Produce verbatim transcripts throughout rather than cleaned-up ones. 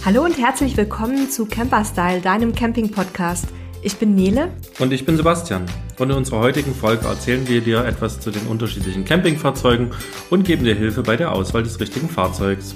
Hallo und herzlich willkommen zu Camperstyle, deinem Camping-Podcast. Ich bin Nele. Und ich bin Sebastian. Und in unserer heutigen Folge erzählen wir dir etwas zu den unterschiedlichen Campingfahrzeugen und geben dir Hilfe bei der Auswahl des richtigen Fahrzeugs.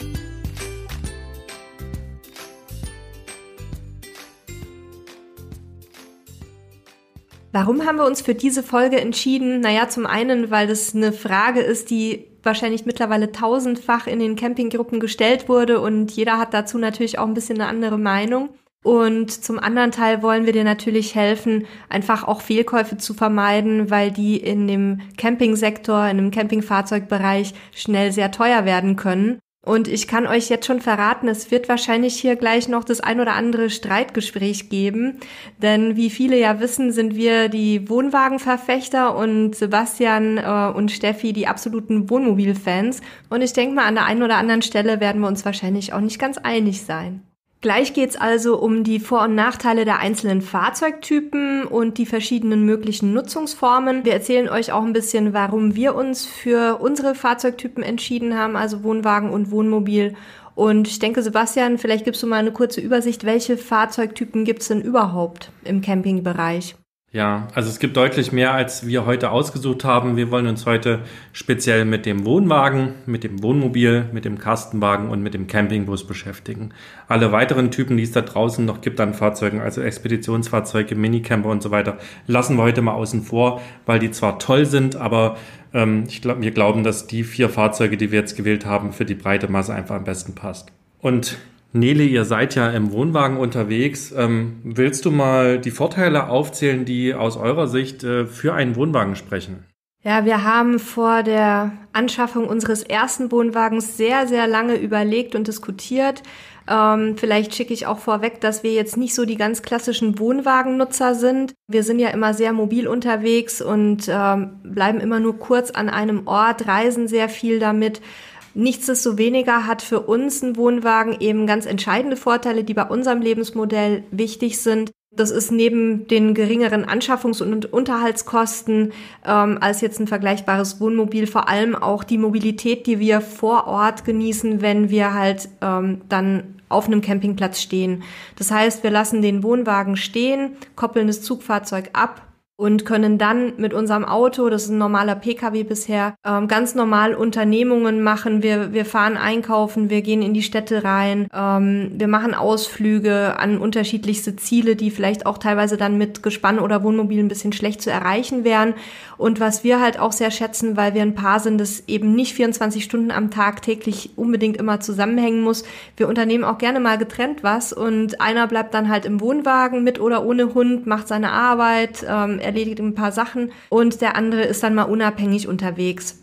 Warum haben wir uns für diese Folge entschieden? Naja, zum einen, weil das eine Frage ist, die wahrscheinlich mittlerweile tausendfach in den Campinggruppen gestellt wurde und jeder hat dazu natürlich auch ein bisschen eine andere Meinung. Und zum anderen Teil wollen wir dir natürlich helfen, einfach auch Fehlkäufe zu vermeiden, weil die in dem Campingsektor, in dem Campingfahrzeugbereich schnell sehr teuer werden können. Und ich kann euch jetzt schon verraten, es wird wahrscheinlich hier gleich noch das ein oder andere Streitgespräch geben. Denn wie viele ja wissen, sind wir die Wohnwagenverfechter und Sebastian äh, und Steffi die absoluten Wohnmobilfans. Und ich denke mal, an der einen oder anderen Stelle werden wir uns wahrscheinlich auch nicht ganz einig sein. Gleich geht's also um die Vor- und Nachteile der einzelnen Fahrzeugtypen und die verschiedenen möglichen Nutzungsformen. Wir erzählen euch auch ein bisschen, warum wir uns für unsere Fahrzeugtypen entschieden haben, also Wohnwagen und Wohnmobil. Und ich denke, Sebastian, vielleicht gibst du mal eine kurze Übersicht, welche Fahrzeugtypen gibt's denn überhaupt im Campingbereich? Ja, also es gibt deutlich mehr, als wir heute ausgesucht haben. Wir wollen uns heute speziell mit dem Wohnwagen, mit dem Wohnmobil, mit dem Kastenwagen und mit dem Campingbus beschäftigen. Alle weiteren Typen, die es da draußen noch gibt an Fahrzeugen, also Expeditionsfahrzeuge, Minicamper und so weiter, lassen wir heute mal außen vor, weil die zwar toll sind, aber ähm, ich glaub, wir glauben, dass die vier Fahrzeuge, die wir jetzt gewählt haben, für die breite Masse einfach am besten passt. Und Nele, ihr seid ja im Wohnwagen unterwegs. Ähm, willst du mal die Vorteile aufzählen, die aus eurer Sicht äh, für einen Wohnwagen sprechen? Ja, wir haben vor der Anschaffung unseres ersten Wohnwagens sehr, sehr lange überlegt und diskutiert. Ähm, vielleicht schicke ich auch vorweg, dass wir jetzt nicht so die ganz klassischen Wohnwagennutzer sind. Wir sind ja immer sehr mobil unterwegs und ähm, bleiben immer nur kurz an einem Ort, reisen sehr viel damit. Nichtsdestoweniger hat für uns ein Wohnwagen eben ganz entscheidende Vorteile, die bei unserem Lebensmodell wichtig sind. Das ist neben den geringeren Anschaffungs- und Unterhaltskosten ähm, als jetzt ein vergleichbares Wohnmobil vor allem auch die Mobilität, die wir vor Ort genießen, wenn wir halt ähm, dann auf einem Campingplatz stehen. Das heißt, wir lassen den Wohnwagen stehen, koppeln das Zugfahrzeug ab und können dann mit unserem Auto, das ist ein normaler P K W bisher, ähm, ganz normal Unternehmungen machen. Wir wir fahren einkaufen, wir gehen in die Städte rein, ähm, wir machen Ausflüge an unterschiedlichste Ziele, die vielleicht auch teilweise dann mit Gespann oder Wohnmobil ein bisschen schlecht zu erreichen wären. Und was wir halt auch sehr schätzen, weil wir ein Paar sind, das eben nicht vierundzwanzig Stunden am Tag täglich unbedingt immer zusammenhängen muss. Wir unternehmen auch gerne mal getrennt was und einer bleibt dann halt im Wohnwagen mit oder ohne Hund, macht seine Arbeit, ähm, erledigt ein paar Sachen und der andere ist dann mal unabhängig unterwegs.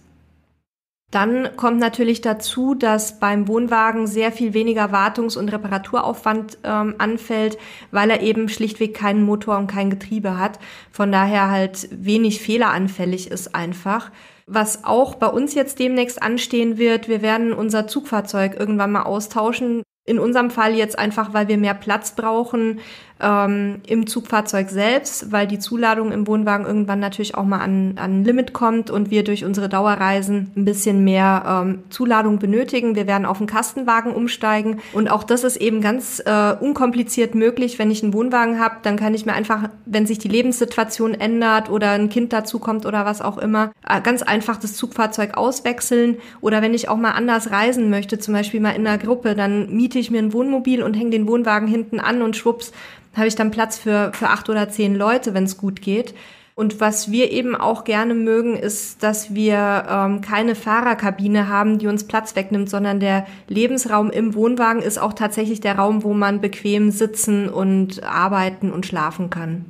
Dann kommt natürlich dazu, dass beim Wohnwagen sehr viel weniger Wartungs- und Reparaturaufwand ähm, anfällt, weil er eben schlichtweg keinen Motor und kein Getriebe hat. Von daher halt wenig fehleranfällig ist einfach. Was auch bei uns jetzt demnächst anstehen wird, wir werden unser Zugfahrzeug irgendwann mal austauschen. In unserem Fall jetzt einfach, weil wir mehr Platz brauchen ähm, im Zugfahrzeug selbst, weil die Zuladung im Wohnwagen irgendwann natürlich auch mal an an Limit kommt und wir durch unsere Dauerreisen ein bisschen mehr ähm, Zuladung benötigen. Wir werden auf einen Kastenwagen umsteigen und auch das ist eben ganz äh, unkompliziert möglich. Wenn ich einen Wohnwagen habe, dann kann ich mir einfach, wenn sich die Lebenssituation ändert oder ein Kind dazu kommt oder was auch immer, äh, ganz einfach das Zugfahrzeug auswechseln. Oder wenn ich auch mal anders reisen möchte, zum Beispiel mal in einer Gruppe, dann miete ich mir ein Wohnmobil und hänge den Wohnwagen hinten an und schwupps, habe ich dann Platz für für acht oder zehn Leute, wenn es gut geht. Und was wir eben auch gerne mögen, ist, dass wir ähm, keine Fahrerkabine haben, die uns Platz wegnimmt, sondern der Lebensraum im Wohnwagen ist auch tatsächlich der Raum, wo man bequem sitzen und arbeiten und schlafen kann.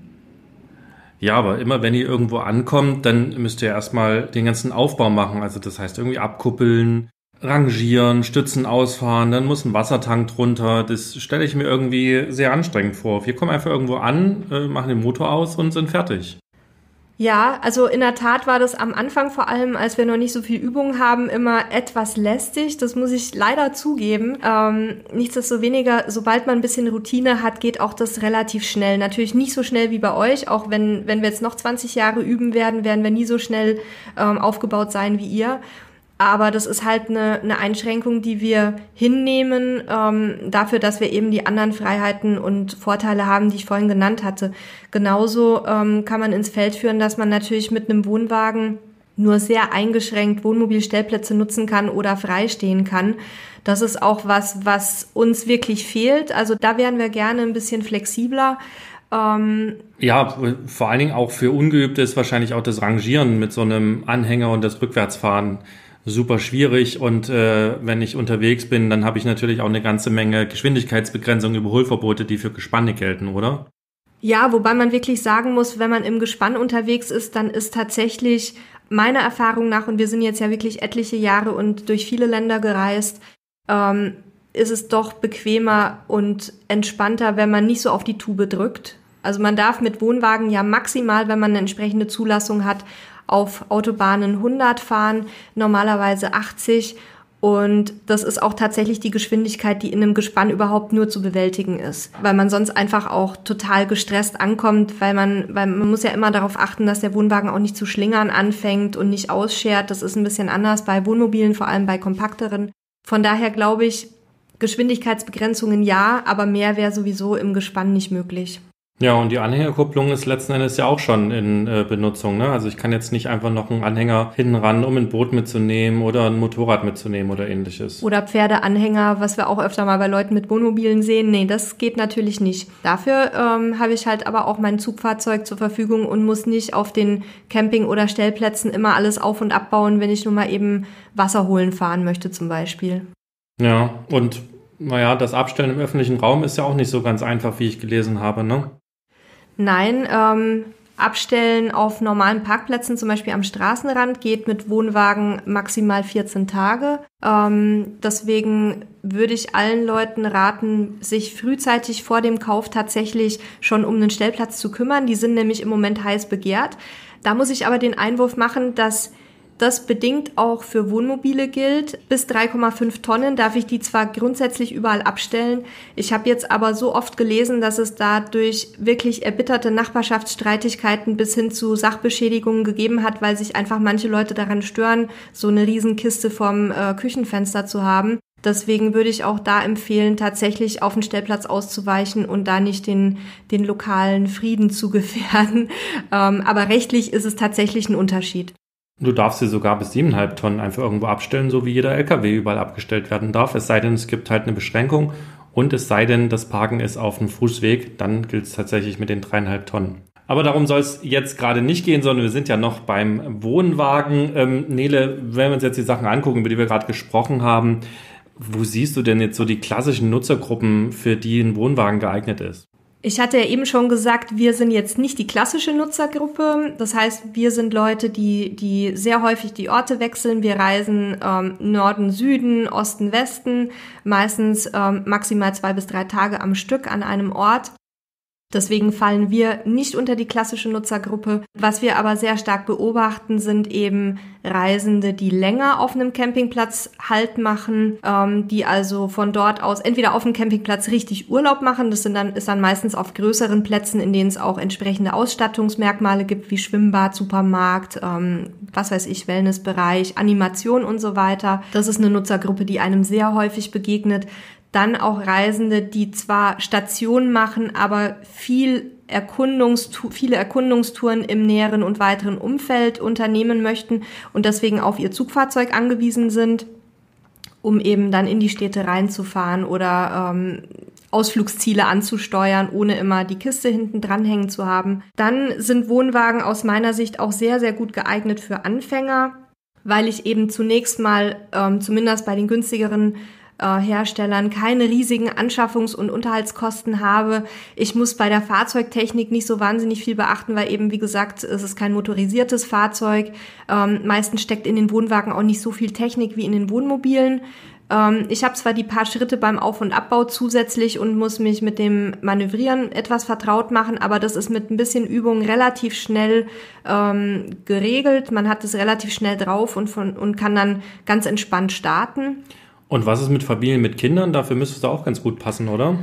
Ja, aber immer wenn ihr irgendwo ankommt, dann müsst ihr erstmal den ganzen Aufbau machen. Also das heißt irgendwie abkuppeln, rangieren, Stützen ausfahren, dann muss ein Wassertank drunter. Das stelle ich mir irgendwie sehr anstrengend vor. Wir kommen einfach irgendwo an, äh, machen den Motor aus und sind fertig. Ja, also in der Tat war das am Anfang vor allem, als wir noch nicht so viel Übung haben, immer etwas lästig. Das muss ich leider zugeben. Ähm, nichtsdestoweniger, sobald man ein bisschen Routine hat, geht auch das relativ schnell. Natürlich nicht so schnell wie bei euch. Auch wenn, wenn wir jetzt noch zwanzig Jahre üben werden, werden wir nie so schnell ähm, aufgebaut sein wie ihr. Aber das ist halt eine, eine Einschränkung, die wir hinnehmen, ähm, dafür, dass wir eben die anderen Freiheiten und Vorteile haben, die ich vorhin genannt hatte. Genauso ähm, kann man ins Feld führen, dass man natürlich mit einem Wohnwagen nur sehr eingeschränkt Wohnmobilstellplätze nutzen kann oder freistehen kann. Das ist auch was, was uns wirklich fehlt. Also da wären wir gerne ein bisschen flexibler. Ähm ja, vor allen Dingen auch für Ungeübte ist wahrscheinlich auch das Rangieren mit so einem Anhänger und das Rückwärtsfahren super schwierig. Und äh, wenn ich unterwegs bin, dann habe ich natürlich auch eine ganze Menge Geschwindigkeitsbegrenzung, Überholverbote, die für Gespanne gelten, oder? Ja, wobei man wirklich sagen muss, wenn man im Gespann unterwegs ist, dann ist tatsächlich meiner Erfahrung nach, und wir sind jetzt ja wirklich etliche Jahre und durch viele Länder gereist, ähm, ist es doch bequemer und entspannter, wenn man nicht so auf die Tube drückt. Also man darf mit Wohnwagen ja maximal, wenn man eine entsprechende Zulassung hat, auf Autobahnen hundert fahren, normalerweise achtzig. Und das ist auch tatsächlich die Geschwindigkeit, die in einem Gespann überhaupt nur zu bewältigen ist. Weil man sonst einfach auch total gestresst ankommt, weil man, weil man muss ja immer darauf achten, dass der Wohnwagen auch nicht zu schlingern anfängt und nicht ausschert. Das ist ein bisschen anders bei Wohnmobilen, vor allem bei kompakteren. Von daher glaube ich, Geschwindigkeitsbegrenzungen ja, aber mehr wäre sowieso im Gespann nicht möglich. Ja, und die Anhängerkupplung ist letzten Endes ja auch schon in äh, Benutzung, ne? Also ich kann jetzt nicht einfach noch einen Anhänger hinten ran, um ein Boot mitzunehmen oder ein Motorrad mitzunehmen oder ähnliches. Oder Pferdeanhänger, was wir auch öfter mal bei Leuten mit Wohnmobilen sehen. Nee, das geht natürlich nicht. Dafür ähm, habe ich halt aber auch mein Zugfahrzeug zur Verfügung und muss nicht auf den Camping- oder Stellplätzen immer alles auf- und abbauen, wenn ich nur mal eben Wasser holen fahren möchte zum Beispiel. Ja, und naja, das Abstellen im öffentlichen Raum ist ja auch nicht so ganz einfach, wie ich gelesen habe, ne? Nein, ähm, Abstellen auf normalen Parkplätzen, zum Beispiel am Straßenrand, geht mit Wohnwagen maximal vierzehn Tage. Ähm, deswegen würde ich allen Leuten raten, sich frühzeitig vor dem Kauf tatsächlich schon um einen Stellplatz zu kümmern. Die sind nämlich im Moment heiß begehrt. Da muss ich aber den Einwurf machen, dass das bedingt auch für Wohnmobile gilt. Bis drei Komma fünf Tonnen darf ich die zwar grundsätzlich überall abstellen. Ich habe jetzt aber so oft gelesen, dass es dadurch wirklich erbitterte Nachbarschaftsstreitigkeiten bis hin zu Sachbeschädigungen gegeben hat, weil sich einfach manche Leute daran stören, so eine Riesenkiste vorm äh, Küchenfenster zu haben. Deswegen würde ich auch da empfehlen, tatsächlich auf den Stellplatz auszuweichen und da nicht den, den lokalen Frieden zu gefährden. Ähm, aber rechtlich ist es tatsächlich ein Unterschied. Du darfst sie sogar bis siebeneinhalb Tonnen einfach irgendwo abstellen, so wie jeder L K W überall abgestellt werden darf. Es sei denn, es gibt halt eine Beschränkung und es sei denn, das Parken ist auf dem Fußweg, dann gilt es tatsächlich mit den dreieinhalb Tonnen. Aber darum soll es jetzt gerade nicht gehen, sondern wir sind ja noch beim Wohnwagen. Ähm, Nele, wenn wir uns jetzt die Sachen angucken, über die wir gerade gesprochen haben, wo siehst du denn jetzt so die klassischen Nutzergruppen, für die ein Wohnwagen geeignet ist? Ich hatte ja eben schon gesagt, wir sind jetzt nicht die klassische Nutzergruppe. Das heißt, wir sind Leute, die, die sehr häufig die Orte wechseln. Wir reisen ähm, Norden, Süden, Osten, Westen, meistens ähm, maximal zwei bis drei Tage am Stück an einem Ort. Deswegen fallen wir nicht unter die klassische Nutzergruppe. Was wir aber sehr stark beobachten, sind eben Reisende, die länger auf einem Campingplatz Halt machen, ähm, die also von dort aus entweder auf dem Campingplatz richtig Urlaub machen. Das sind dann, ist dann meistens auf größeren Plätzen, in denen es auch entsprechende Ausstattungsmerkmale gibt, wie Schwimmbad, Supermarkt, ähm, was weiß ich, Wellnessbereich, Animation und so weiter. Das ist eine Nutzergruppe, die einem sehr häufig begegnet. Dann auch Reisende, die zwar Stationen machen, aber viel Erkundungstu- viele Erkundungstouren im näheren und weiteren Umfeld unternehmen möchten und deswegen auf ihr Zugfahrzeug angewiesen sind, um eben dann in die Städte reinzufahren oder ähm, Ausflugsziele anzusteuern, ohne immer die Kiste hinten dranhängen zu haben. Dann sind Wohnwagen aus meiner Sicht auch sehr, sehr gut geeignet für Anfänger, weil ich eben zunächst mal, ähm, zumindest bei den günstigeren Herstellern keine riesigen Anschaffungs- und Unterhaltskosten habe. Ich muss bei der Fahrzeugtechnik nicht so wahnsinnig viel beachten, weil eben, wie gesagt, es ist kein motorisiertes Fahrzeug. Ähm, meistens steckt in den Wohnwagen auch nicht so viel Technik wie in den Wohnmobilen. Ähm, ich habe zwar die paar Schritte beim Auf- und Abbau zusätzlich und muss mich mit dem Manövrieren etwas vertraut machen, aber das ist mit ein bisschen Übung relativ schnell ähm, geregelt. Man hat es relativ schnell drauf und, von, und kann dann ganz entspannt starten. Und was ist mit Familien mit Kindern? Dafür müsste es da auch ganz gut passen, oder?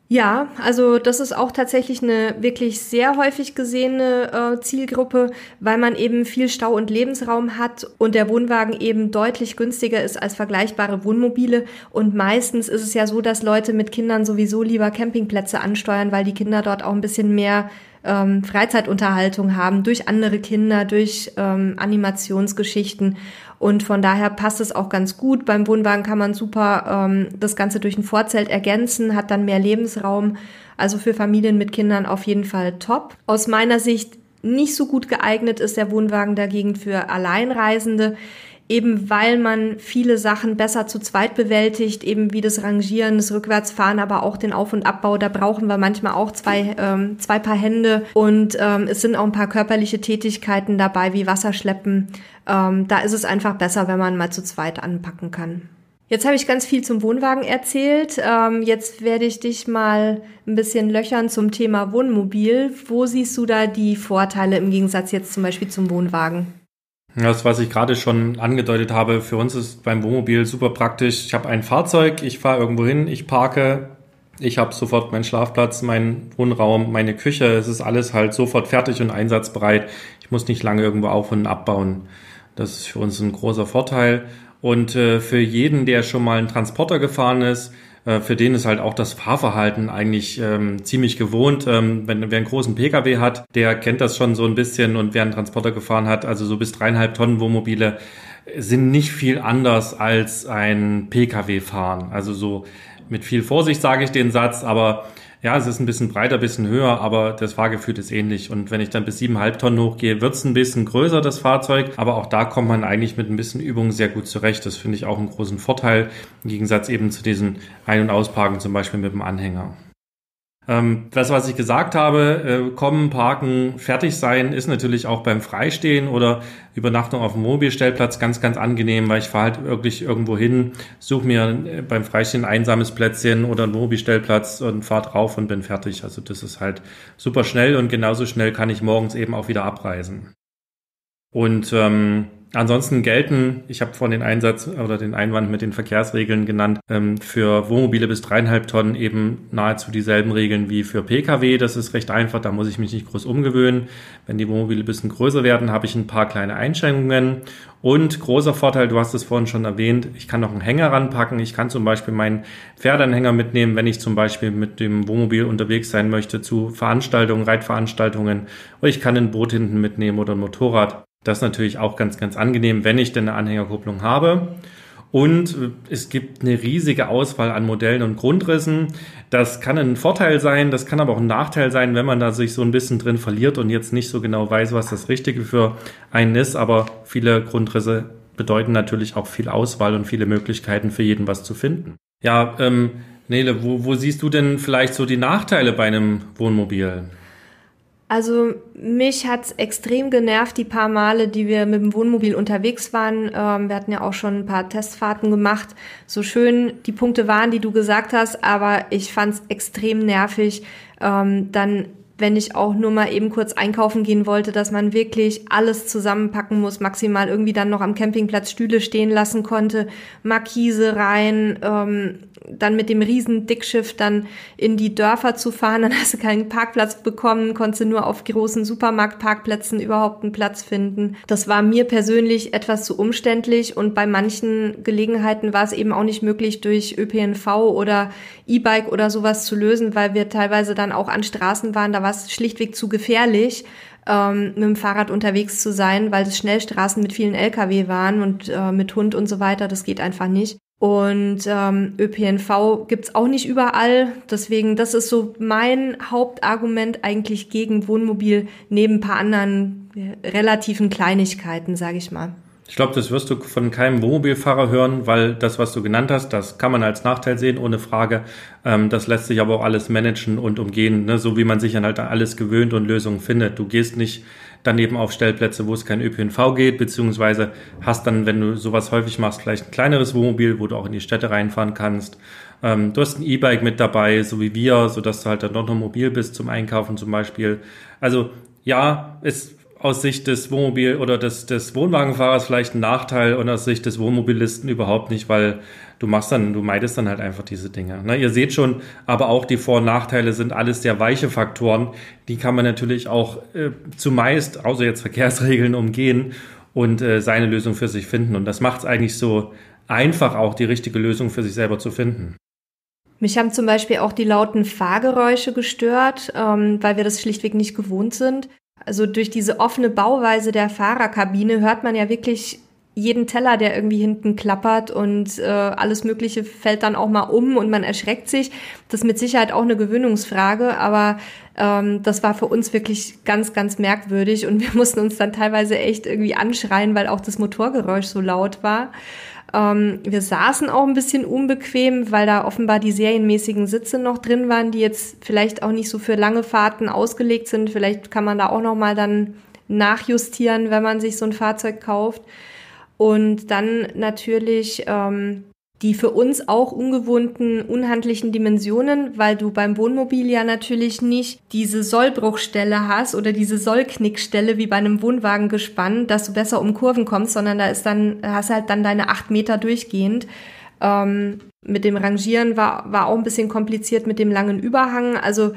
Ja, also das ist auch tatsächlich eine wirklich sehr häufig gesehene äh, Zielgruppe, weil man eben viel Stau- und Lebensraum hat und der Wohnwagen eben deutlich günstiger ist als vergleichbare Wohnmobile. Und meistens ist es ja so, dass Leute mit Kindern sowieso lieber Campingplätze ansteuern, weil die Kinder dort auch ein bisschen mehr ähm, Freizeitunterhaltung haben durch andere Kinder, durch ähm, Animationsgeschichten. Und von daher passt es auch ganz gut. Beim Wohnwagen kann man super ähm, das Ganze durch ein Vorzelt ergänzen, hat dann mehr Lebensraum. Also für Familien mit Kindern auf jeden Fall top. Aus meiner Sicht nicht so gut geeignet ist der Wohnwagen dagegen für Alleinreisende, eben weil man viele Sachen besser zu zweit bewältigt, eben wie das Rangieren, das Rückwärtsfahren, aber auch den Auf- und Abbau. Da brauchen wir manchmal auch zwei, ähm, zwei Paar Hände und ähm, es sind auch ein paar körperliche Tätigkeiten dabei, wie Wasserschleppen. Ähm, da ist es einfach besser, wenn man mal zu zweit anpacken kann. Jetzt habe ich ganz viel zum Wohnwagen erzählt. Ähm, jetzt werde ich dich mal ein bisschen löchern zum Thema Wohnmobil. Wo siehst du da die Vorteile im Gegensatz jetzt zum Beispiel zum Wohnwagen? Das, was ich gerade schon angedeutet habe, für uns ist beim Wohnmobil super praktisch. Ich habe ein Fahrzeug, ich fahre irgendwo hin, ich parke, ich habe sofort meinen Schlafplatz, meinen Wohnraum, meine Küche. Es ist alles halt sofort fertig und einsatzbereit. Ich muss nicht lange irgendwo auf- und abbauen. Das ist für uns ein großer Vorteil. Und äh, für jeden, der schon mal einen Transporter gefahren ist, äh, für den ist halt auch das Fahrverhalten eigentlich ähm, ziemlich gewohnt. Ähm, wenn wer einen großen Pkw hat, der kennt das schon so ein bisschen, und wer einen Transporter gefahren hat, also so bis dreieinhalb Tonnen Wohnmobile, sind nicht viel anders als ein Pkw fahren. Also so mit viel Vorsicht sage ich den Satz, aber ja, es ist ein bisschen breiter, ein bisschen höher, aber das Fahrgefühl ist ähnlich. Und wenn ich dann bis siebeneinhalb Tonnen hochgehe, wird es ein bisschen größer, das Fahrzeug. Aber auch da kommt man eigentlich mit ein bisschen Übung sehr gut zurecht. Das finde ich auch einen großen Vorteil, im Gegensatz eben zu diesen Ein- und Ausparken, zum Beispiel mit dem Anhänger. Ähm, das, was ich gesagt habe, äh, kommen, parken, fertig sein, ist natürlich auch beim Freistehen oder Übernachtung auf dem Mobilstellplatz ganz, ganz angenehm, weil ich fahre halt wirklich irgendwo hin, suche mir äh, beim Freistehen ein einsames Plätzchen oder einen Mobilstellplatz und fahre drauf und bin fertig. Also das ist halt super schnell, und genauso schnell kann ich morgens eben auch wieder abreisen. Und ähm, ansonsten gelten, ich habe vorhin den Einsatz oder den Einwand mit den Verkehrsregeln genannt, ähm, für Wohnmobile bis dreieinhalb Tonnen eben nahezu dieselben Regeln wie für Pkw. Das ist recht einfach, da muss ich mich nicht groß umgewöhnen. Wenn die Wohnmobile ein bisschen größer werden, habe ich ein paar kleine Einschränkungen. Und großer Vorteil, du hast es vorhin schon erwähnt, ich kann noch einen Hänger ranpacken. Ich kann zum Beispiel meinen Pferdeanhänger mitnehmen, wenn ich zum Beispiel mit dem Wohnmobil unterwegs sein möchte zu Veranstaltungen, Reitveranstaltungen. Oder ich kann ein Boot hinten mitnehmen oder ein Motorrad. Das ist natürlich auch ganz, ganz angenehm, wenn ich denn eine Anhängerkupplung habe. Und es gibt eine riesige Auswahl an Modellen und Grundrissen. Das kann ein Vorteil sein, das kann aber auch ein Nachteil sein, wenn man da sich so ein bisschen drin verliert und jetzt nicht so genau weiß, was das Richtige für einen ist. Aber viele Grundrisse bedeuten natürlich auch viel Auswahl und viele Möglichkeiten für jeden, was zu finden. Ja, ähm, Nele, wo, wo siehst du denn vielleicht so die Nachteile bei einem Wohnmobil? Also mich hat's extrem genervt, die paar Male, die wir mit dem Wohnmobil unterwegs waren. Ähm, wir hatten ja auch schon ein paar Testfahrten gemacht. So schön die Punkte waren, die du gesagt hast, aber ich fand's extrem nervig, ähm, dann, wenn ich auch nur mal eben kurz einkaufen gehen wollte, dass man wirklich alles zusammenpacken muss, maximal irgendwie dann noch am Campingplatz Stühle stehen lassen konnte, Markise rein, ähm, dann mit dem riesen Dickschiff dann in die Dörfer zu fahren, dann hast du keinen Parkplatz bekommen, konntest du nur auf großen Supermarktparkplätzen überhaupt einen Platz finden. Das war mir persönlich etwas zu umständlich, und bei manchen Gelegenheiten war es eben auch nicht möglich, durch Ö P N V oder E-Bike oder sowas zu lösen, weil wir teilweise dann auch an Straßen waren, da war es schlichtweg zu gefährlich, ähm, mit dem Fahrrad unterwegs zu sein, weil das Schnellstraßen mit vielen L K W waren und äh, mit Hund und so weiter, das geht einfach nicht. Und ähm, Ö P N V gibt's auch nicht überall. Deswegen, das ist so mein Hauptargument eigentlich gegen Wohnmobil, neben ein paar anderen äh, relativen Kleinigkeiten, sage ich mal. Ich glaube, das wirst du von keinem Wohnmobilfahrer hören, weil das, was du genannt hast, das kann man als Nachteil sehen, ohne Frage. Ähm, das lässt sich aber auch alles managen und umgehen, ne? So wie man sich dann halt an alles gewöhnt und Lösungen findet. Du gehst nicht daneben auf Stellplätze, wo es kein Ö P N V geht, beziehungsweise hast dann, wenn du sowas häufig machst, vielleicht ein kleineres Wohnmobil, wo du auch in die Städte reinfahren kannst. Ähm, du hast ein E-Bike mit dabei, so wie wir, sodass du halt dann doch noch mobil bist zum Einkaufen zum Beispiel. Also ja, es aus Sicht des Wohnmobil- oder des, des Wohnwagenfahrers vielleicht ein Nachteil und aus Sicht des Wohnmobilisten überhaupt nicht, weil du machst dann, du meidest dann halt einfach diese Dinge. Ne, ihr seht schon, aber auch die Vor- und Nachteile sind alles sehr weiche Faktoren. Die kann man natürlich auch äh, zumeist, außer jetzt Verkehrsregeln, umgehen und äh, seine Lösung für sich finden. Und das macht es eigentlich so einfach, auch die richtige Lösung für sich selber zu finden. Mich haben zum Beispiel auch die lauten Fahrgeräusche gestört, ähm, weil wir das schlichtweg nicht gewohnt sind. Also durch diese offene Bauweise der Fahrerkabine hört man ja wirklich jeden Teller, der irgendwie hinten klappert und äh, alles Mögliche fällt dann auch mal um und man erschreckt sich. Das ist mit Sicherheit auch eine Gewöhnungsfrage, aber ähm, das war für uns wirklich ganz, ganz merkwürdig und wir mussten uns dann teilweise echt irgendwie anschreien, weil auch das Motorgeräusch so laut war. Ähm, wir saßen auch ein bisschen unbequem, weil da offenbar die serienmäßigen Sitze noch drin waren, die jetzt vielleicht auch nicht so für lange Fahrten ausgelegt sind. Vielleicht kann man da auch noch mal dann nachjustieren, wenn man sich so ein Fahrzeug kauft. Und dann natürlich ähm, die für uns auch ungewohnten, unhandlichen Dimensionen, weil du beim Wohnmobil ja natürlich nicht diese Sollbruchstelle hast oder diese Sollknickstelle wie bei einem Wohnwagengespann, dass du besser um Kurven kommst, sondern da ist dann, hast halt dann deine acht Meter durchgehend. Ähm, mit dem Rangieren war, war auch ein bisschen kompliziert mit dem langen Überhang. Also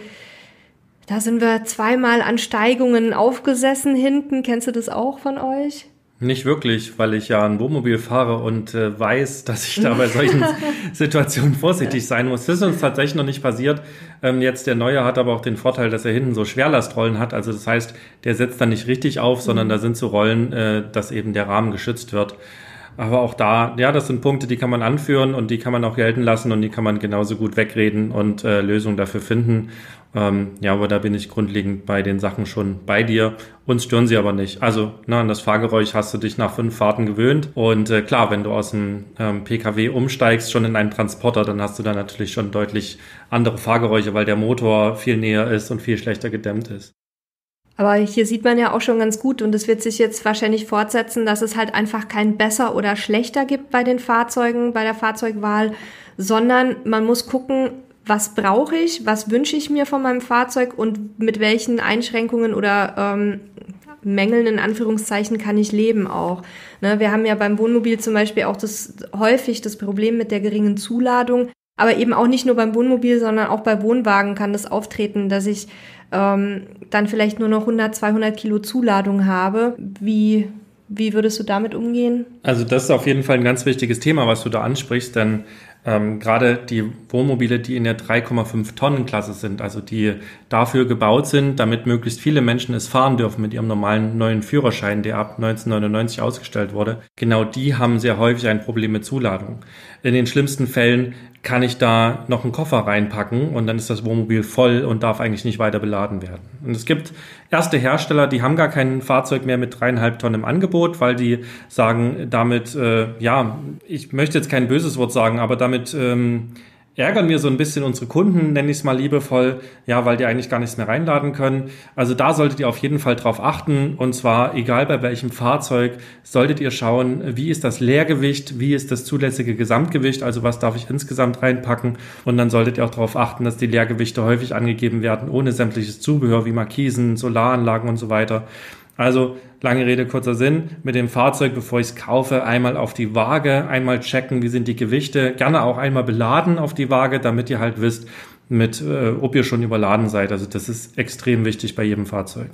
da sind wir zweimal an Steigungen aufgesessen hinten. Kennst du das auch von euch? Nicht wirklich, weil ich ja ein Wohnmobil fahre und äh, weiß, dass ich da bei solchen Situationen vorsichtig sein muss. Das ist uns tatsächlich noch nicht passiert. Ähm, jetzt der Neue hat aber auch den Vorteil, dass er hinten so Schwerlastrollen hat. Also das heißt, der setzt dann nicht richtig auf, sondern da sind so Rollen, äh, dass eben der Rahmen geschützt wird. Aber auch da, ja, das sind Punkte, die kann man anführen und die kann man auch gelten lassen und die kann man genauso gut wegreden und äh, Lösungen dafür finden. Ähm, ja, aber da bin ich grundlegend bei den Sachen schon bei dir. Uns stören sie aber nicht. Also, na, an das Fahrgeräusch hast du dich nach fünf Fahrten gewöhnt. Und äh, klar, wenn du aus einem ähm, P K W umsteigst, schon in einen Transporter, dann hast du da natürlich schon deutlich andere Fahrgeräusche, weil der Motor viel näher ist und viel schlechter gedämmt ist. Aber hier sieht man ja auch schon ganz gut und es wird sich jetzt wahrscheinlich fortsetzen, dass es halt einfach kein besser oder schlechter gibt bei den Fahrzeugen, bei der Fahrzeugwahl, sondern man muss gucken, was brauche ich, was wünsche ich mir von meinem Fahrzeug und mit welchen Einschränkungen oder ähm, Mängeln in Anführungszeichen kann ich leben auch. Ne, wir haben ja beim Wohnmobil zum Beispiel auch das häufig das Problem mit der geringen Zuladung, aber eben auch nicht nur beim Wohnmobil, sondern auch bei Wohnwagen kann das auftreten, dass ich ähm, dann vielleicht nur noch hundert, zweihundert Kilo Zuladung habe. Wie, wie würdest du damit umgehen? Also das ist auf jeden Fall ein ganz wichtiges Thema, was du da ansprichst, denn ähm, gerade die Wohnmobile, die in der drei Komma fünf Tonnen Klasse sind, also die dafür gebaut sind, damit möglichst viele Menschen es fahren dürfen mit ihrem normalen neuen Führerschein, der ab neunzehnhundertneunundneunzig ausgestellt wurde, genau die haben sehr häufig ein Problem mit Zuladung. In den schlimmsten Fällen kann ich da noch einen Koffer reinpacken und dann ist das Wohnmobil voll und darf eigentlich nicht weiter beladen werden. Und es gibt erste Hersteller, die haben gar kein Fahrzeug mehr mit dreieinhalb Tonnen im Angebot, weil die sagen damit, äh, ja, ich möchte jetzt kein böses Wort sagen, aber damit ähm, ärgern wir so ein bisschen unsere Kunden, nenne ich es mal liebevoll, ja, weil die eigentlich gar nichts mehr reinladen können. Also da solltet ihr auf jeden Fall drauf achten und zwar egal bei welchem Fahrzeug, solltet ihr schauen, wie ist das Leergewicht, wie ist das zulässige Gesamtgewicht, also was darf ich insgesamt reinpacken und dann solltet ihr auch darauf achten, dass die Leergewichte häufig angegeben werden, ohne sämtliches Zubehör wie Markisen, Solaranlagen und so weiter. Also, lange Rede, kurzer Sinn, mit dem Fahrzeug, bevor ich es kaufe, einmal auf die Waage, einmal checken, wie sind die Gewichte, gerne auch einmal beladen auf die Waage, damit ihr halt wisst, mit, äh, ob ihr schon überladen seid. Also das ist extrem wichtig bei jedem Fahrzeug.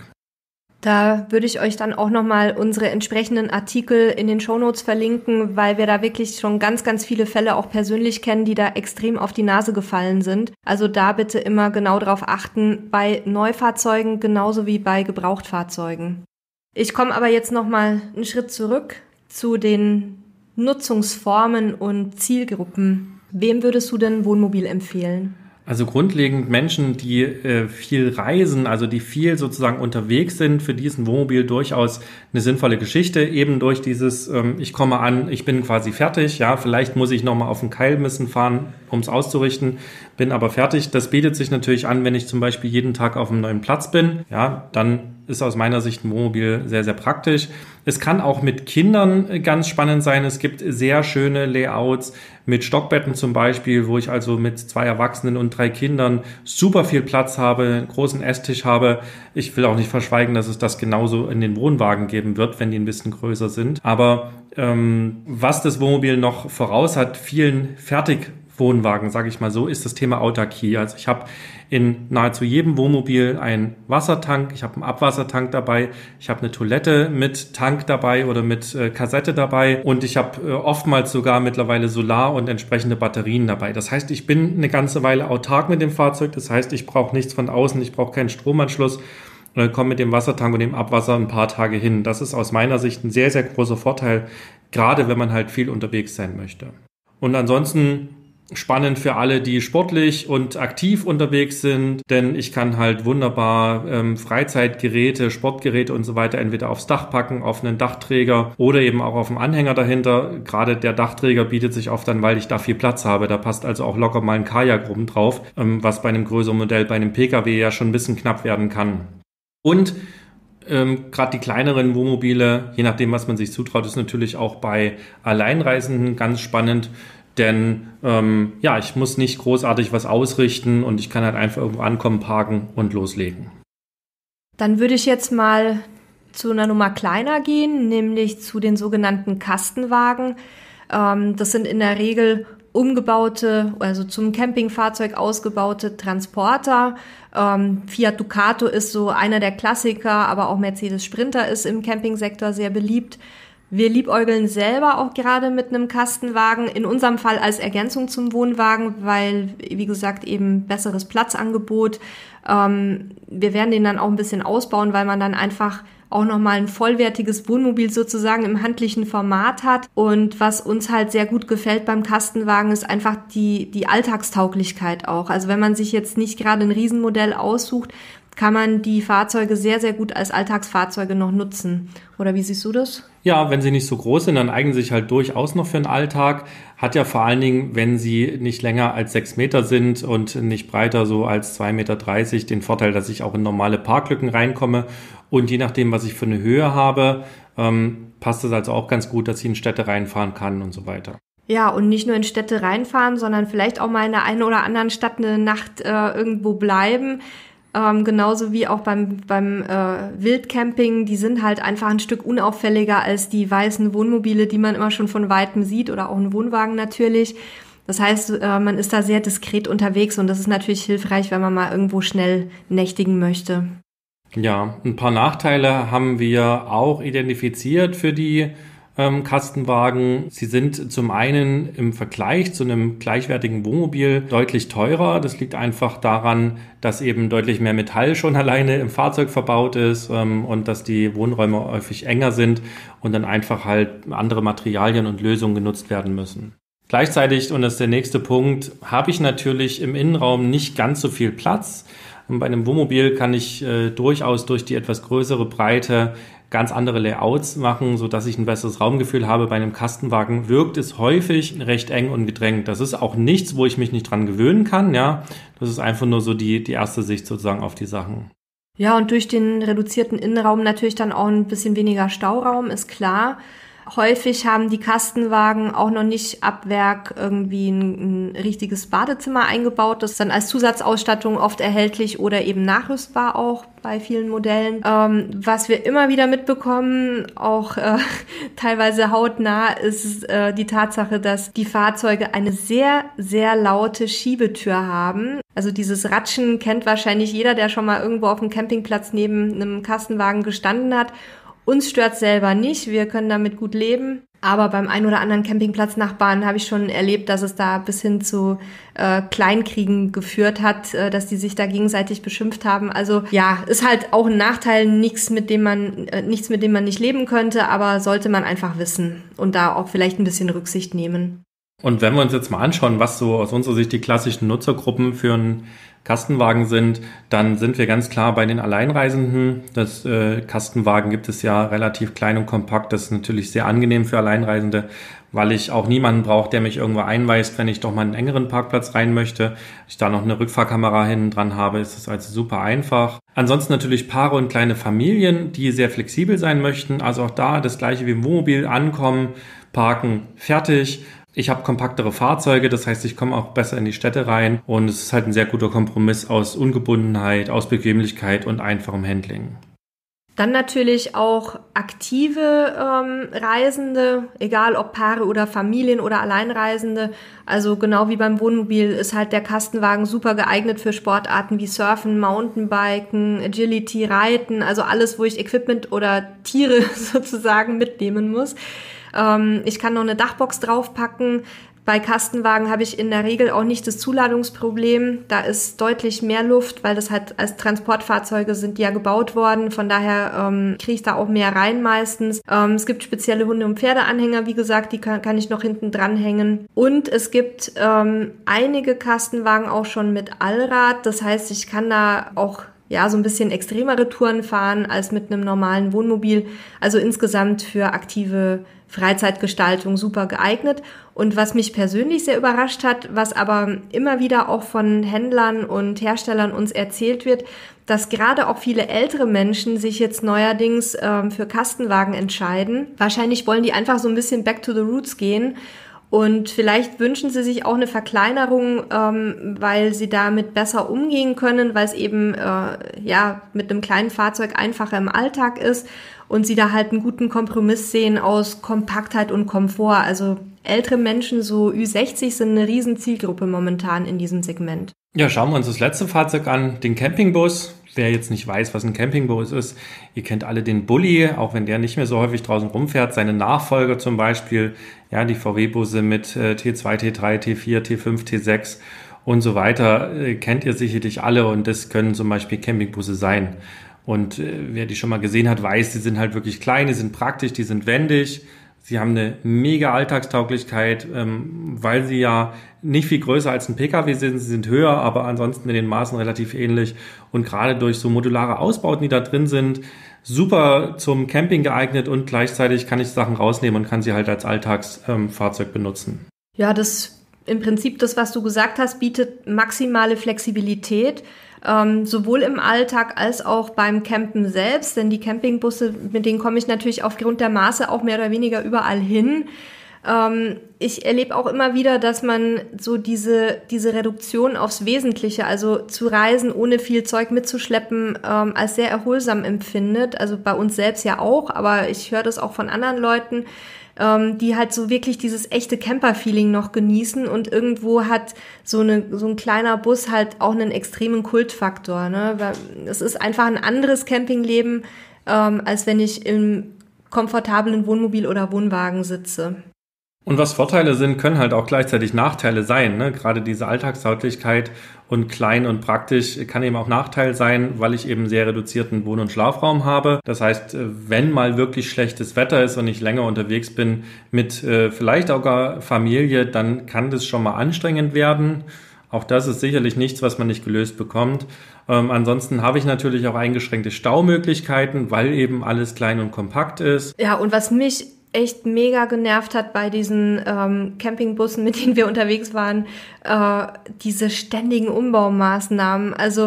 Da würde ich euch dann auch nochmal unsere entsprechenden Artikel in den Shownotes verlinken, weil wir da wirklich schon ganz, ganz viele Fälle auch persönlich kennen, die da extrem auf die Nase gefallen sind. Also da bitte immer genau drauf achten, bei Neufahrzeugen genauso wie bei Gebrauchtfahrzeugen. Ich komme aber jetzt nochmal einen Schritt zurück zu den Nutzungsformen und Zielgruppen. Wem würdest du denn Wohnmobil empfehlen? Also grundlegend Menschen, die äh, viel reisen, also die viel sozusagen unterwegs sind, für die ist ein Wohnmobil durchaus eine sinnvolle Geschichte, eben durch dieses, ähm, ich komme an, ich bin quasi fertig, ja, vielleicht muss ich nochmal auf den Keilmissen fahren, um es auszurichten, bin aber fertig. Das bietet sich natürlich an, wenn ich zum Beispiel jeden Tag auf einem neuen Platz bin, ja, dann ist aus meiner Sicht ein Wohnmobil sehr, sehr praktisch. Es kann auch mit Kindern ganz spannend sein. Es gibt sehr schöne Layouts mit Stockbetten zum Beispiel, wo ich also mit zwei Erwachsenen und drei Kindern super viel Platz habe, einen großen Esstisch habe. Ich will auch nicht verschweigen, dass es das genauso in den Wohnwagen geben wird, wenn die ein bisschen größer sind. Aber ähm, was das Wohnmobil noch voraus hat, vielen Fertigwohnwagen, sage ich mal so, ist das Thema Autarkie. Also ich habe in nahezu jedem Wohnmobil einen Wassertank, ich habe einen Abwassertank dabei, ich habe eine Toilette mit Tank dabei oder mit äh, Kassette dabei und ich habe äh, oftmals sogar mittlerweile Solar- und entsprechende Batterien dabei. Das heißt, ich bin eine ganze Weile autark mit dem Fahrzeug, das heißt, ich brauche nichts von außen, ich brauche keinen Stromanschluss und komme mit dem Wassertank und dem Abwasser ein paar Tage hin. Das ist aus meiner Sicht ein sehr, sehr großer Vorteil, gerade wenn man halt viel unterwegs sein möchte. Und ansonsten spannend für alle, die sportlich und aktiv unterwegs sind, denn ich kann halt wunderbar ähm, Freizeitgeräte, Sportgeräte und so weiter entweder aufs Dach packen, auf einen Dachträger oder eben auch auf einen Anhänger dahinter. Gerade der Dachträger bietet sich oft an, weil ich da viel Platz habe. Da passt also auch locker mal ein Kajak rum drauf, ähm, was bei einem größeren Modell, bei einem Pkw ja schon ein bisschen knapp werden kann. Und Ähm, gerade die kleineren Wohnmobile, je nachdem, was man sich zutraut, ist natürlich auch bei Alleinreisenden ganz spannend, denn ähm, ja, ich muss nicht großartig was ausrichten und ich kann halt einfach irgendwo ankommen, parken und loslegen. Dann würde ich jetzt mal zu einer Nummer kleiner gehen, nämlich zu den sogenannten Kastenwagen. Ähm, das sind in der Regel umgebaute, also zum Campingfahrzeug ausgebaute Transporter. Ähm, Fiat Ducato ist so einer der Klassiker, aber auch Mercedes Sprinter ist im Campingsektor sehr beliebt. Wir liebäugeln selber auch gerade mit einem Kastenwagen, in unserem Fall als Ergänzung zum Wohnwagen, weil, wie gesagt, eben besseres Platzangebot. Ähm, wir werden den dann auch ein bisschen ausbauen, weil man dann einfach auch nochmal ein vollwertiges Wohnmobil sozusagen im handlichen Format hat. Und was uns halt sehr gut gefällt beim Kastenwagen, ist einfach die, die Alltagstauglichkeit auch. Also wenn man sich jetzt nicht gerade ein Riesenmodell aussucht, kann man die Fahrzeuge sehr, sehr gut als Alltagsfahrzeuge noch nutzen. Oder wie siehst du das? Ja, wenn sie nicht so groß sind, dann eignen sie sich halt durchaus noch für den Alltag. Hat ja vor allen Dingen, wenn sie nicht länger als sechs Meter sind und nicht breiter so als zwei Meter dreißig, den Vorteil, dass ich auch in normale Parklücken reinkomme. Und je nachdem, was ich für eine Höhe habe, ähm, passt es also auch ganz gut, dass ich in Städte reinfahren kann und so weiter. Ja, und nicht nur in Städte reinfahren, sondern vielleicht auch mal in der einen oder anderen Stadt eine Nacht äh, irgendwo bleiben. Ähm, genauso wie auch beim, beim äh, Wildcamping, die sind halt einfach ein Stück unauffälliger als die weißen Wohnmobile, die man immer schon von Weitem sieht, oder auch ein Wohnwagen natürlich. Das heißt, äh, man ist da sehr diskret unterwegs und das ist natürlich hilfreich, wenn man mal irgendwo schnell nächtigen möchte. Ja, ein paar Nachteile haben wir auch identifiziert für die ähm, Kastenwagen. Sie sind zum einen im Vergleich zu einem gleichwertigen Wohnmobil deutlich teurer. Das liegt einfach daran, dass eben deutlich mehr Metall schon alleine im Fahrzeug verbaut ist ähm, und dass die Wohnräume häufig enger sind und dann einfach halt andere Materialien und Lösungen genutzt werden müssen. Gleichzeitig, und das ist der nächste Punkt, habe ich natürlich im Innenraum nicht ganz so viel Platz. Und bei einem Wohnmobil kann ich äh, durchaus durch die etwas größere Breite ganz andere Layouts machen, sodass ich ein besseres Raumgefühl habe. Bei einem Kastenwagen wirkt es häufig recht eng und gedrängt. Das ist auch nichts, wo ich mich nicht dran gewöhnen kann. Ja, das ist einfach nur so die, die erste Sicht sozusagen auf die Sachen. Ja, und durch den reduzierten Innenraum natürlich dann auch ein bisschen weniger Stauraum, ist klar. Häufig haben die Kastenwagen auch noch nicht ab Werk irgendwie ein, ein richtiges Badezimmer eingebaut. Das ist dann als Zusatzausstattung oft erhältlich oder eben nachrüstbar auch bei vielen Modellen. Ähm, was wir immer wieder mitbekommen, auch äh, teilweise hautnah, ist äh, die Tatsache, dass die Fahrzeuge eine sehr, sehr laute Schiebetür haben. Also dieses Ratschen kennt wahrscheinlich jeder, der schon mal irgendwo auf dem Campingplatz neben einem Kastenwagen gestanden hat. Uns stört selber nicht, wir können damit gut leben. Aber beim ein oder anderen Campingplatznachbarn habe ich schon erlebt, dass es da bis hin zu äh, Kleinkriegen geführt hat, äh, dass die sich da gegenseitig beschimpft haben. Also ja, ist halt auch ein Nachteil, nichts mit dem man äh, nichts mit dem man nicht leben könnte, aber sollte man einfach wissen und da auch vielleicht ein bisschen Rücksicht nehmen. Und wenn wir uns jetzt mal anschauen, was so aus unserer Sicht die klassischen Nutzergruppen für einen Kastenwagen sind, dann sind wir ganz klar bei den Alleinreisenden. Das äh, Kastenwagen gibt es ja relativ klein und kompakt. Das ist natürlich sehr angenehm für Alleinreisende, weil ich auch niemanden brauche, der mich irgendwo einweist, wenn ich doch mal einen engeren Parkplatz rein möchte. Ich da noch eine Rückfahrkamera hinten dran habe, ist es also super einfach. Ansonsten natürlich Paare und kleine Familien, die sehr flexibel sein möchten. Also auch da das gleiche wie im Wohnmobil: ankommen, parken, fertig. Ich habe kompaktere Fahrzeuge, das heißt, ich komme auch besser in die Städte rein, und es ist halt ein sehr guter Kompromiss aus Ungebundenheit, aus Bequemlichkeit und einfachem Handling. Dann natürlich auch aktive ähm, Reisende, egal ob Paare oder Familien oder Alleinreisende. Also genau wie beim Wohnmobil ist halt der Kastenwagen super geeignet für Sportarten wie Surfen, Mountainbiken, Agility, Reiten, also alles, wo ich Equipment oder Tiere sozusagen mitnehmen muss. Ähm, ich kann noch eine Dachbox draufpacken. Bei Kastenwagen habe ich in der Regel auch nicht das Zuladungsproblem. Da ist deutlich mehr Luft, weil das halt als Transportfahrzeuge sind, die ja gebaut worden. Von daher ähm, kriege ich da auch mehr rein meistens. Ähm, es gibt spezielle Hunde- und Pferdeanhänger, wie gesagt, die kann, kann ich noch hinten dranhängen. Und es gibt ähm, einige Kastenwagen auch schon mit Allrad. Das heißt, ich kann da auch ja so ein bisschen extremere Touren fahren als mit einem normalen Wohnmobil. Also insgesamt für aktive Freizeitgestaltung super geeignet. Und was mich persönlich sehr überrascht hat, was aber immer wieder auch von Händlern und Herstellern uns erzählt wird, dass gerade auch viele ältere Menschen sich jetzt neuerdings ähm, für Kastenwagen entscheiden. Wahrscheinlich wollen die einfach so ein bisschen back to the roots gehen. Und vielleicht wünschen sie sich auch eine Verkleinerung, ähm, weil sie damit besser umgehen können, weil es eben äh, ja mit einem kleinen Fahrzeug einfacher im Alltag ist und sie da halt einen guten Kompromiss sehen aus Kompaktheit und Komfort. Also ältere Menschen, so Ü sechzig, sind eine riesen Zielgruppe momentan in diesem Segment. Ja, schauen wir uns das letzte Fahrzeug an, den Campingbus. Wer jetzt nicht weiß, was ein Campingbus ist, ihr kennt alle den Bulli, auch wenn der nicht mehr so häufig draußen rumfährt. Seine Nachfolger zum Beispiel, ja, die V W-Busse mit äh, T zwei, T drei, T vier, T fünf, T sechs und so weiter, äh, kennt ihr sicherlich alle, und das können zum Beispiel Campingbusse sein. Und äh, wer die schon mal gesehen hat, weiß, die sind halt wirklich klein, die sind praktisch, die sind wendig. Sie haben eine mega Alltagstauglichkeit, ähm, weil sie ja nicht viel größer als ein Pkw sind. Sie sind höher, aber ansonsten in den Maßen relativ ähnlich. Und gerade durch so modulare Ausbauten, die da drin sind, super zum Camping geeignet, und gleichzeitig kann ich Sachen rausnehmen und kann sie halt als Alltagsfahrzeug ähm, benutzen. Ja, das im Prinzip das, was du gesagt hast, bietet maximale Flexibilität. Ähm, sowohl im Alltag als auch beim Campen selbst, denn die Campingbusse, mit denen komme ich natürlich aufgrund der Maße auch mehr oder weniger überall hin. Ähm, ich erlebe auch immer wieder, dass man so diese diese Reduktion aufs Wesentliche, also zu reisen, ohne viel Zeug mitzuschleppen, ähm, als sehr erholsam empfindet. Also bei uns selbst ja auch, aber ich höre das auch von anderen Leuten, ähm, die halt so wirklich dieses echte Camper-Feeling noch genießen, und irgendwo hat so eine so ein kleiner Bus halt auch einen extremen Kultfaktor, ne? Weil es ist einfach ein anderes Campingleben, ähm, als wenn ich im komfortablen Wohnmobil oder Wohnwagen sitze. Und was Vorteile sind, können halt auch gleichzeitig Nachteile sein, ne? Gerade diese Alltagstauglichkeit und klein und praktisch kann eben auch Nachteil sein, weil ich eben sehr reduzierten Wohn- und Schlafraum habe. Das heißt, wenn mal wirklich schlechtes Wetter ist und ich länger unterwegs bin mit äh, vielleicht auch Familie, dann kann das schon mal anstrengend werden. Auch das ist sicherlich nichts, was man nicht gelöst bekommt. Ähm, ansonsten habe ich natürlich auch eingeschränkte Staumöglichkeiten, weil eben alles klein und kompakt ist. Ja, und was mich echt mega genervt hat bei diesen ähm, Campingbussen, mit denen wir unterwegs waren, äh, diese ständigen Umbaumaßnahmen. Also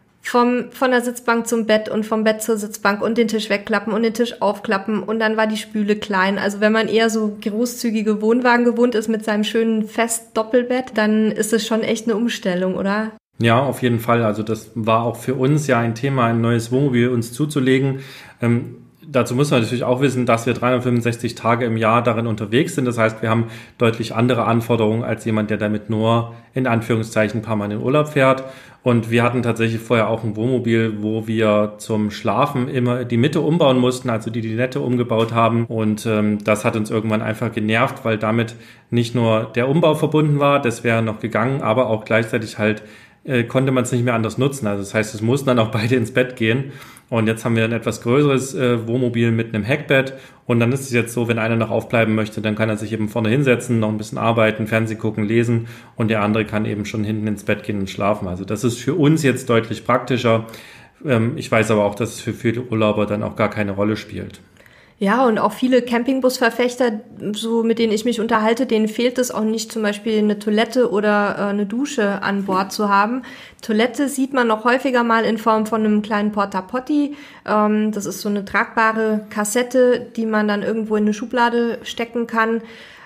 vom von der Sitzbank zum Bett und vom Bett zur Sitzbank und den Tisch wegklappen und den Tisch aufklappen, und dann war die Spüle klein. Also wenn man eher so großzügige Wohnwagen gewohnt ist mit seinem schönen Fest-Doppelbett, dann ist es schon echt eine Umstellung, oder? Ja, auf jeden Fall. Also das war auch für uns ja ein Thema, ein neues Wohnmobil uns zuzulegen. Ähm, Dazu muss man natürlich auch wissen, dass wir dreihundertfünfundsechzig Tage im Jahr darin unterwegs sind. Das heißt, wir haben deutlich andere Anforderungen als jemand, der damit nur in Anführungszeichen ein paar Mal in den Urlaub fährt. Und wir hatten tatsächlich vorher auch ein Wohnmobil, wo wir zum Schlafen immer die Mitte umbauen mussten, also die die Nette umgebaut haben. Und ähm, das hat uns irgendwann einfach genervt, weil damit nicht nur der Umbau verbunden war, das wäre noch gegangen, aber auch gleichzeitig halt äh, konnte man es nicht mehr anders nutzen. Also das heißt, es mussten dann auch beide ins Bett gehen. Und jetzt haben wir ein etwas größeres äh, Wohnmobil mit einem Heckbett. Und dann ist es jetzt so, wenn einer noch aufbleiben möchte, dann kann er sich eben vorne hinsetzen, noch ein bisschen arbeiten, Fernsehen gucken, lesen. Und der andere kann eben schon hinten ins Bett gehen und schlafen. Also das ist für uns jetzt deutlich praktischer. Ähm, ich weiß aber auch, dass es für viele Urlauber dann auch gar keine Rolle spielt. Ja, und auch viele Campingbusverfechter, so mit denen ich mich unterhalte, denen fehlt es auch nicht, zum Beispiel eine Toilette oder äh, eine Dusche an Bord zu haben. Toilette sieht man noch häufiger mal in Form von einem kleinen Porta-Potty. Ähm, das ist so eine tragbare Kassette, die man dann irgendwo in eine Schublade stecken kann.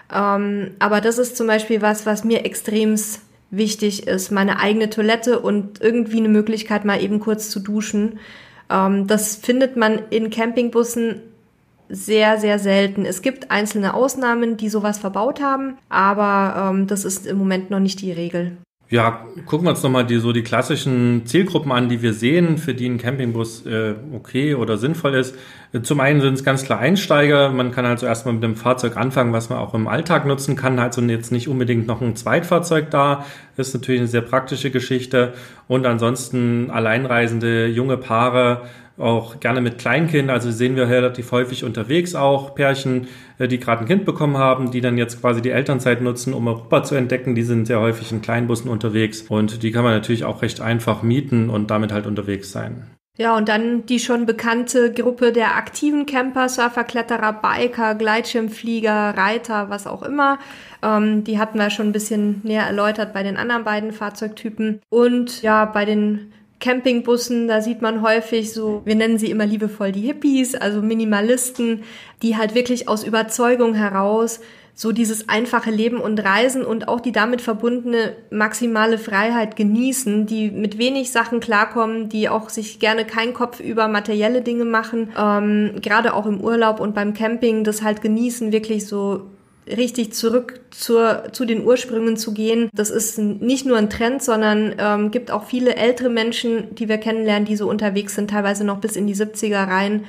Ähm, aber das ist zum Beispiel was, was mir extremst wichtig ist, meine eigene Toilette und irgendwie eine Möglichkeit, mal eben kurz zu duschen. Ähm, das findet man in Campingbussen sehr, sehr selten. Es gibt einzelne Ausnahmen, die sowas verbaut haben, aber ähm, das ist im Moment noch nicht die Regel. Ja, gucken wir uns nochmal die, so die klassischen Zielgruppen an, die wir sehen, für die ein Campingbus äh, okay oder sinnvoll ist. Zum einen sind es ganz klar Einsteiger. Man kann also erstmal mit einem Fahrzeug anfangen, was man auch im Alltag nutzen kann. Also jetzt nicht unbedingt noch ein Zweitfahrzeug da. Das ist natürlich eine sehr praktische Geschichte. Und ansonsten alleinreisende junge Paare, auch gerne mit Kleinkind, also sehen wir relativ häufig unterwegs auch Pärchen, die gerade ein Kind bekommen haben, die dann jetzt quasi die Elternzeit nutzen, um Europa zu entdecken. Die sind sehr häufig in Kleinbussen unterwegs und die kann man natürlich auch recht einfach mieten und damit halt unterwegs sein. Ja, und dann die schon bekannte Gruppe der aktiven Camper, Surfer, Kletterer, Biker, Gleitschirmflieger, Reiter, was auch immer. Ähm, die hatten wir schon ein bisschen näher erläutert bei den anderen beiden Fahrzeugtypen. Und ja, bei den Campingbussen, da sieht man häufig so, wir nennen sie immer liebevoll die Hippies, also Minimalisten, die halt wirklich aus Überzeugung heraus so dieses einfache Leben und Reisen und auch die damit verbundene maximale Freiheit genießen, die mit wenig Sachen klarkommen, die auch sich gerne keinen Kopf über materielle Dinge machen, ähm, gerade auch im Urlaub und beim Camping das halt genießen, wirklich so richtig zurück zur, zu den Ursprüngen zu gehen. Das ist nicht nur ein Trend, sondern ähm, gibt auch viele ältere Menschen, die wir kennenlernen, die so unterwegs sind, teilweise noch bis in die siebziger rein.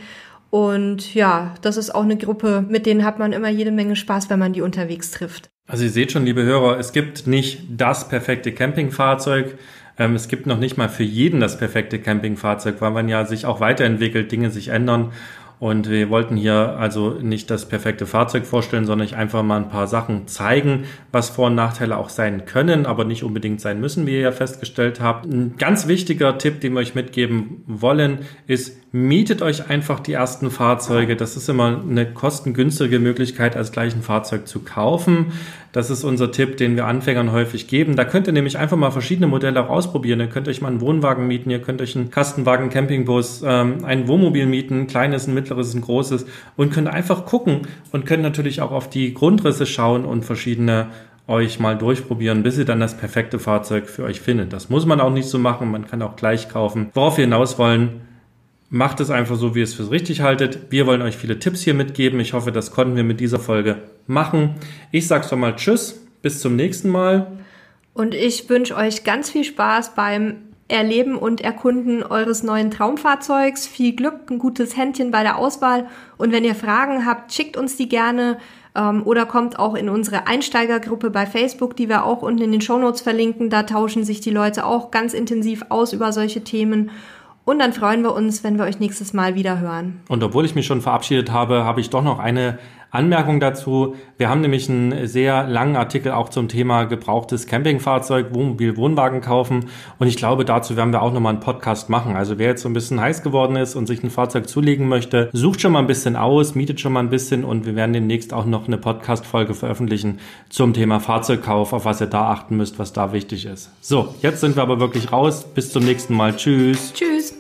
Und ja, das ist auch eine Gruppe, mit denen hat man immer jede Menge Spaß, wenn man die unterwegs trifft. Also ihr seht schon, liebe Hörer, es gibt nicht das perfekte Campingfahrzeug. Ähm, es gibt noch nicht mal für jeden das perfekte Campingfahrzeug, weil man ja sich auch weiterentwickelt, Dinge sich ändern. Und wir wollten hier also nicht das perfekte Fahrzeug vorstellen, sondern euch einfach mal ein paar Sachen zeigen, was Vor- und Nachteile auch sein können, aber nicht unbedingt sein müssen, wie ihr ja festgestellt habt. Ein ganz wichtiger Tipp, den wir euch mitgeben wollen, ist, mietet euch einfach die ersten Fahrzeuge. Das ist immer eine kostengünstige Möglichkeit, als gleich ein Fahrzeug zu kaufen. Das ist unser Tipp, den wir Anfängern häufig geben. Da könnt ihr nämlich einfach mal verschiedene Modelle auch ausprobieren. Ihr könnt euch mal einen Wohnwagen mieten, ihr könnt euch einen Kastenwagen, einen Campingbus, ähm, ein Wohnmobil mieten, ein kleines, ein mittleres, ein großes und könnt einfach gucken und könnt natürlich auch auf die Grundrisse schauen und verschiedene euch mal durchprobieren, bis ihr dann das perfekte Fahrzeug für euch findet. Das muss man auch nicht so machen, man kann auch gleich kaufen. Worauf wir hinaus wollen, macht es einfach so, wie ihr es für richtig haltet. Wir wollen euch viele Tipps hier mitgeben. Ich hoffe, das konnten wir mit dieser Folge machen. Ich sage schon mal Tschüss, bis zum nächsten Mal. Und ich wünsche euch ganz viel Spaß beim Erleben und Erkunden eures neuen Traumfahrzeugs. Viel Glück, ein gutes Händchen bei der Auswahl. Und wenn ihr Fragen habt, schickt uns die gerne ähm, oder kommt auch in unsere Einsteigergruppe bei Facebook, die wir auch unten in den Shownotes verlinken. Da tauschen sich die Leute auch ganz intensiv aus über solche Themen. Und dann freuen wir uns, wenn wir euch nächstes Mal wieder hören. Und obwohl ich mich schon verabschiedet habe, habe ich doch noch eine Anmerkung dazu. Wir haben nämlich einen sehr langen Artikel auch zum Thema gebrauchtes Campingfahrzeug, Wohnmobil, Wohnwagen kaufen. Und ich glaube, dazu werden wir auch nochmal einen Podcast machen. Also wer jetzt so ein bisschen heiß geworden ist und sich ein Fahrzeug zulegen möchte, sucht schon mal ein bisschen aus, mietet schon mal ein bisschen und wir werden demnächst auch noch eine Podcast-Folge veröffentlichen zum Thema Fahrzeugkauf, auf was ihr da achten müsst, was da wichtig ist. So, jetzt sind wir aber wirklich raus. Bis zum nächsten Mal. Tschüss. Tschüss.